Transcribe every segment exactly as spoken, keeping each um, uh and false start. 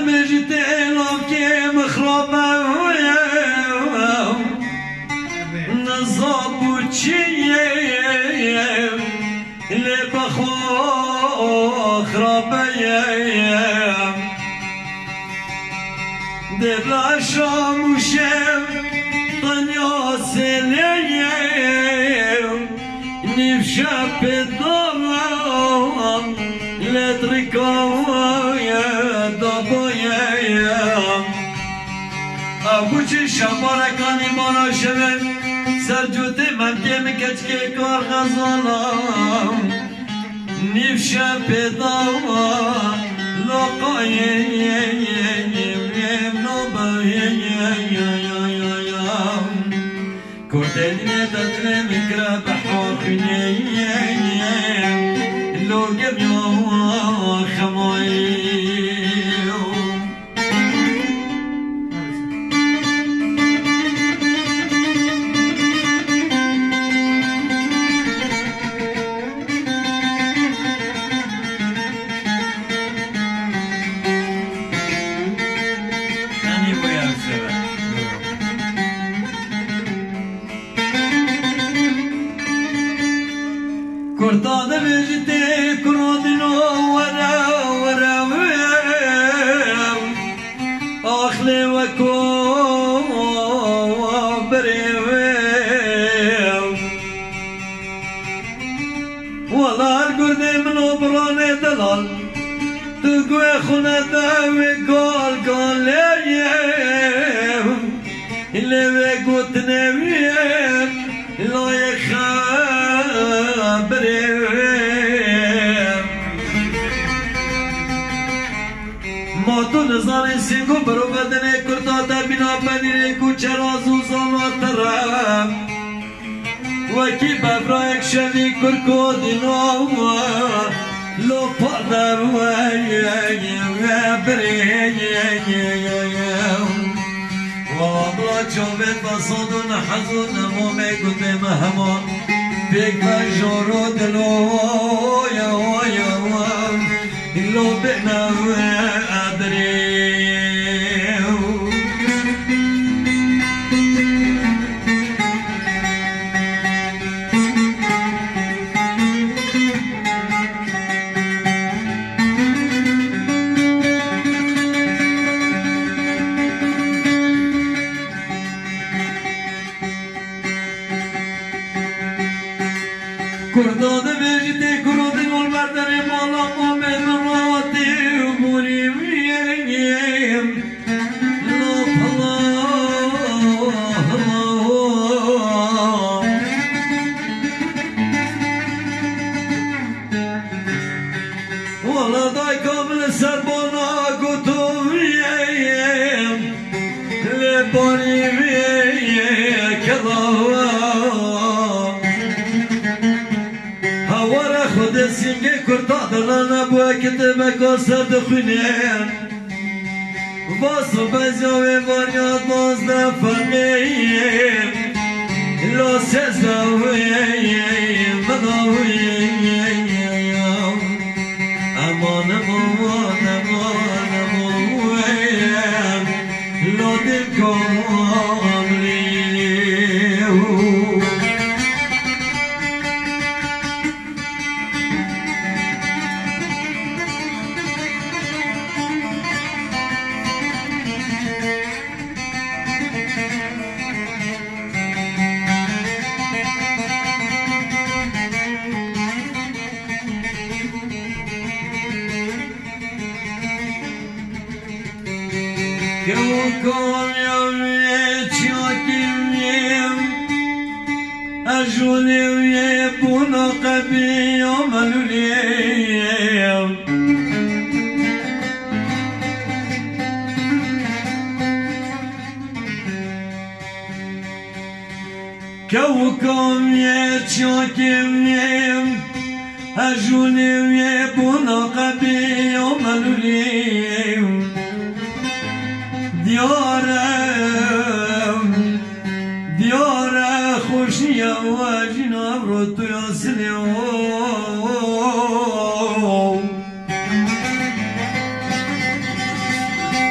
مجتين وكيم خربا نصاب وتشيم اللي بخو خربايم دبلا شام وشام طنيا سليم نفشا بالضم لا تركوا دبايم ابوچی شمارکانی مانا شوم سرجوتی من که مکچ که کار غزالم نیفشه پیدا لقایم نوبایم کردنی دادن مکره بحاخنیم لوگم یا خمایم كردان بجتي كرودنو ورا ورا أخلي وكو بريم والله القرد منو براني دلال تقوي خنا داوي قال قال ليم اللي بيقوت نبيم لا يخاف ما تو نزانی سیگو برو بدنه کرتا تا بنا بدنه کوچه رازو زانا ترم وکی ببرایک شوی کرکو دینو لو پادر ویم بریم والله چوبت بصادون حزون مومه گده مهمان بیگ بجارو دلو یا یا لو بنا أدريو كردان بجدي كردان والمردن مالا مامن راتي مريم لا الله والله داي قبل سربانا قطويم لباني كذا خود سینگه کرتا دلانه بوا کتبه کاسر دخونیم واسو بزیاوی واریاد باز دفنیم لا سزاویم بداویم امان امان امان امانیم لا دل کاملیم يوكم يومي تشاكيم أجولي ويبونا قبي يوم الوليم كوكم يتشاكيم أجولي ويبونا قبي يوم الوليم ديارم ديار خوشيا واجنا برتو يسليو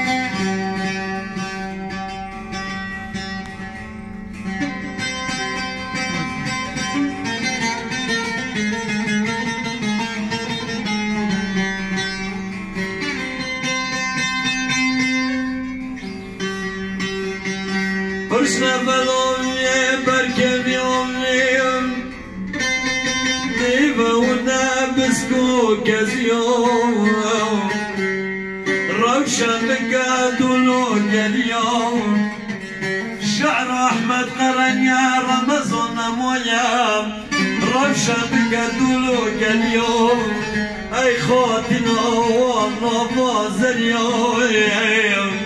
برشنا بلومي بركبي أمي ديبا ونبسكو كزيوم روشا بقادولو اليوم شعر أحمد قرن يا رمضان مويا روشا بقادولو اليوم أي خواتنا والله بازر يوم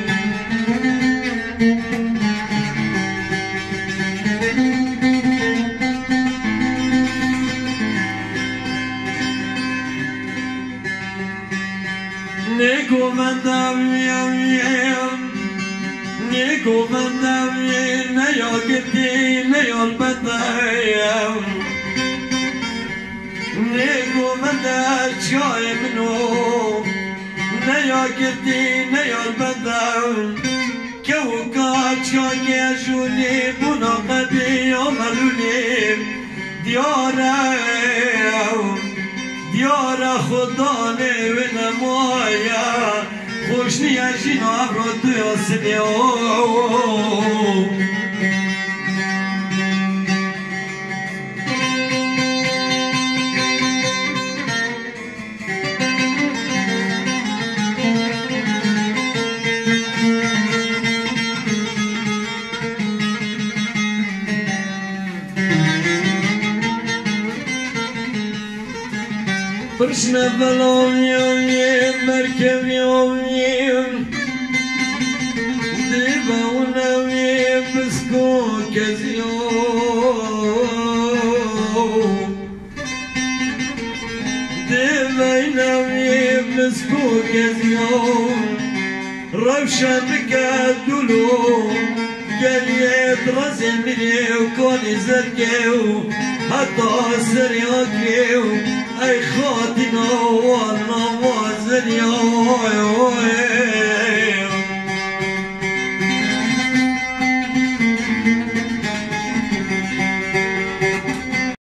Nico Vandamian, Nico Vandamian, Nayo Gitti, Nayo Bandayam, Nico Vandachoi Mino, Nayo Gitti, Nayo Bandayam, Kawkacho Yashuni, Bunakabi, Omaluni, Diora. دیار خدا نوین مایا خوش نیشین آبرو توی سنیو برشنا بلوم يومي مركب يومي ديبا ونوي بسكو كزيوم ديبا ينوي بسكو كزيوم روشا بكادولو قال يترزل مني وكوني زرقيو حتى سرياكيو أي خاتنا والله وازن يا